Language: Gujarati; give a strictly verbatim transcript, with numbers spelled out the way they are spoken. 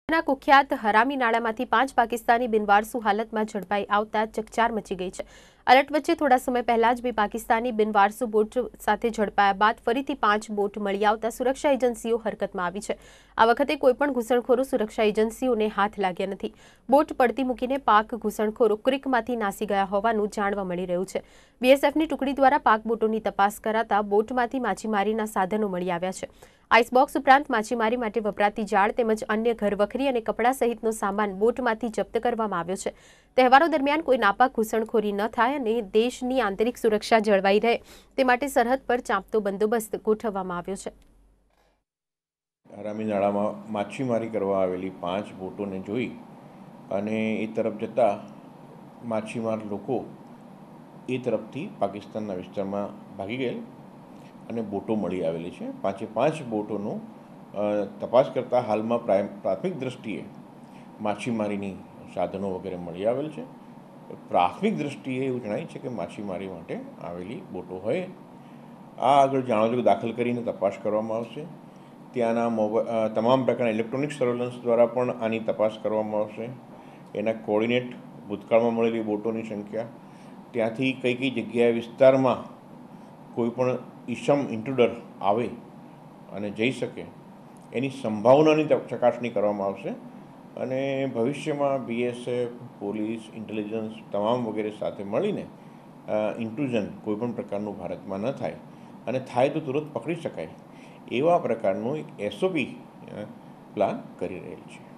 ના કુખ્યાત હરામી નાળામાંથી પાંચ પાકિસ્તાની બિનવારસુ હાલતમાં ઝડપાઈ આવતા ચકચાર મચી ગઈ છે। અલર્ટ વચ્ચે થોડા સમય પહેલા જ બે પાકિસ્તાની બિનવારસુ બોટ સાથે ઝડપાયા બાદ ફરીથી પાંચ બોટ મળી આવતા સુરક્ષા એજન્સીઓ હરકતમાં આવી છે। આ વખતે કોઈપણ ઘૂસણખોરો સુરક્ષા એજન્સીઓને હાથ લાગ્યા નથી। બોટ પડતી મૂકીને પાક ઘૂસણખોરો ક્રિકમાંથી નાસી ગયા હોવાનું જાણવા મળી રહ્યું છે। બીએસએફની ટુકડી દ્વારા પાક બોટોની તપાસ કરાતા બોટમાંથી માછીમારીના સાધનો મળી આવ્યા છે। આઈસ બોક્સ ઉપરાંત માછીમારી માટે વપરાતી જાળ તેમજ અન્ય ઘરવખરી અને કપડાં સહિતનો સામાન બોટમાંથી જપ્ત કરવામાં આવ્યો છે। તહેવારો દરમિયાન કોઈ નાપાક ઘૂસણખોરી ન થાય અને દેશની આંતરિક સુરક્ષા જળવાઈ રહે તે માટે સરહદ પર ચાંપતો બંદોબસ્ત ગોઠવવામાં આવ્યો છે। હરામી નાળામાં માછીમારી કરવા આવેલી પાંચ બોટોને જોઈ અને એ તરફ જતા માછીમાર લોકો એ તરફથી પાકિસ્તાનના વિસ્તારમાં ભાગી ગયેલ અને બોટો મળી આવેલી છે। પાંચે પાંચ બોટોનું તપાસ કરતાં હાલમાં પ્રાથમિક દ્રષ્ટિએ માછીમારીની સાધનો વગેરે મળી આવેલ છે। પ્રાથમિક દ્રષ્ટિએ એવું જણાય છે કે માછીમારી માટે આવેલી બોટો હોય। આ આગળ જાણો દાખલ કરીને તપાસ કરવામાં આવશે। ત્યાંના મોબાઈલ તમામ પ્રકારના ઇલેક્ટ્રોનિક સર્વેલન્સ દ્વારા પણ આની તપાસ કરવામાં આવશે। એના કોર્ડિનેટ ભૂતકાળમાં મળેલી બોટોની સંખ્યા, ત્યાંથી કઈ કઈ જગ્યાએ વિસ્તારમાં કોઈ પણ ઈસમ ઇન્ટ્રુડર આવે અને જઈ શકે એની સંભાવનાની ચકાસણી કરવામાં આવશે અને ભવિષ્યમાં બીએસએફ, પોલીસ, ઇન્ટેલિજન્સ તમામ વગેરે સાથે મળીને ઇન્ટ્રુઝન કોઈપણ પ્રકારનું ભારતમાં ન થાય અને થાય તો તુરંત પકડી શકાય એવા પ્રકારનું એક એસઓપી પ્લાન કરી રહેલ છે।